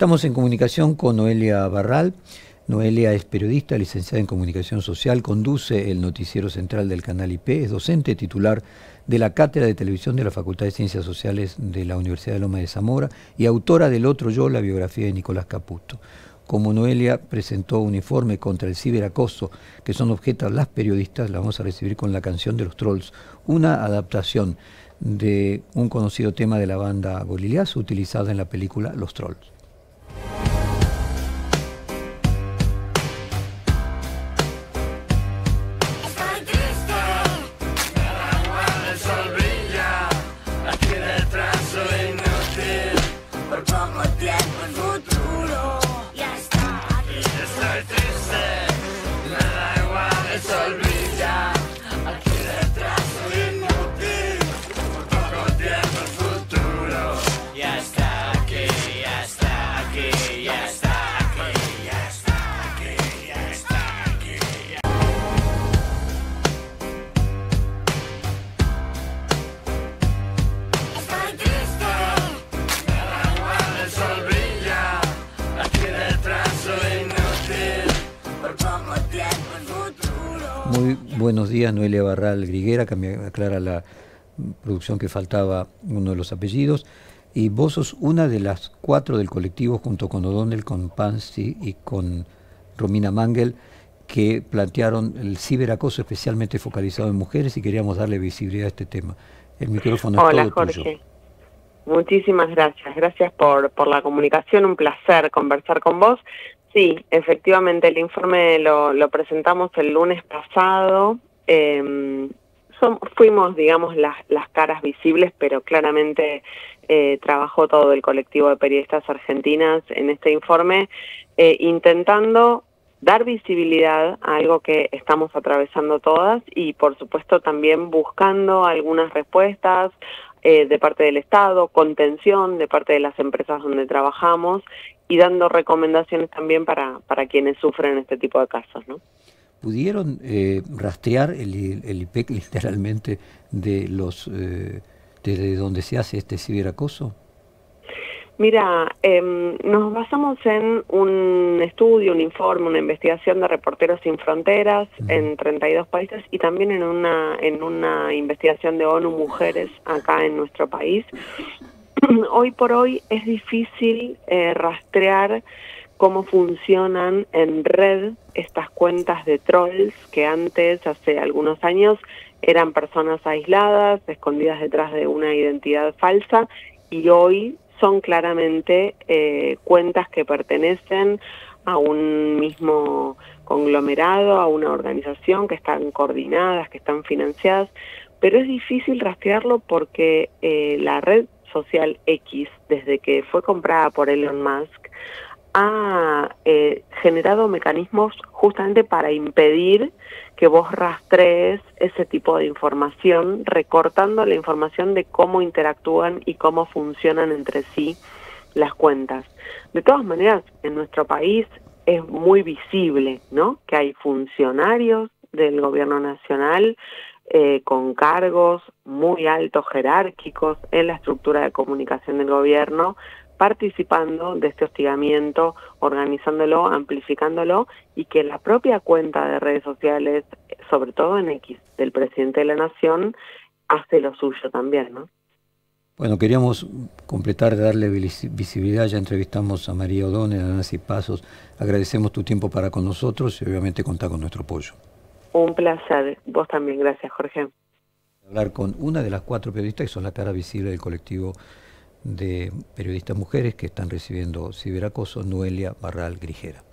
Estamos en comunicación con Noelia Barral. Noelia es periodista, licenciada en Comunicación Social, conduce el noticiero central del canal IP, es docente titular de la Cátedra de Televisión de la Facultad de Ciencias Sociales de la Universidad de Loma de Zamora y autora del Otro Yo, la biografía de Nicolás Caputo. Como Noelia presentó un informe contra el ciberacoso que son objeto las periodistas, la vamos a recibir con la canción de los Trolls, una adaptación de un conocido tema de la banda Gorillaz utilizada en la película Los Trolls. Muy buenos días, Noelia Barral Griguera, que me aclara la producción que faltaba uno de los apellidos. Y vos sos una de las 4 del colectivo, junto con O'Donnell, con Pansy y con Romina Mangel, que plantearon el ciberacoso especialmente focalizado en mujeres y queríamos darle visibilidad a este tema. El micrófono es todo tuyo. Hola, Jorge. Muchísimas gracias. Gracias por la comunicación. Un placer conversar con vos. Sí, efectivamente, el informe lo presentamos el lunes pasado. Fuimos, digamos, las caras visibles, pero claramente trabajó todo el colectivo de periodistas argentinas en este informe, intentando dar visibilidad a algo que estamos atravesando todas y, por supuesto, también buscando algunas respuestas de parte del Estado, contención de parte de las empresas donde trabajamos y dando recomendaciones también para quienes sufren este tipo de casos, ¿no? ¿Pudieron rastrear el IPEC literalmente de desde donde se hace este ciberacoso? Mira, nos basamos en un estudio, un informe, una investigación de Reporteros Sin Fronteras en 32 países y también en una investigación de ONU Mujeres acá en nuestro país. Hoy por hoy es difícil rastrear cómo funcionan en red estas cuentas de trolls que antes, hace algunos años, eran personas aisladas, escondidas detrás de una identidad falsa, y hoy son claramente cuentas que pertenecen a un mismo conglomerado, a una organización, que están coordinadas, que están financiadas, pero es difícil rastrearlo porque la red social X, desde que fue comprada por Elon Musk, ha generado mecanismos justamente para impedir que vos rastrees ese tipo de información, recortando la información de cómo interactúan y cómo funcionan entre sí las cuentas. De todas maneras, en nuestro país es muy visible, ¿no?, que hay funcionarios del gobierno nacional con cargos muy altos, jerárquicos, en la estructura de comunicación del gobierno, participando de este hostigamiento, organizándolo, amplificándolo, y que la propia cuenta de redes sociales, sobre todo en X, del presidente de la Nación, hace lo suyo también, ¿no? Bueno, queríamos completar, darle visibilidad. Ya entrevistamos a María O'Donnell, a Nancy Pasos. Agradecemos tu tiempo para con nosotros y obviamente contar con nuestro apoyo. Un placer. Vos también. Gracias, Jorge. Hablar con una de las 4 periodistas que son la cara visible del colectivo de periodistas mujeres que están recibiendo ciberacoso, Noelia Barral Griguera.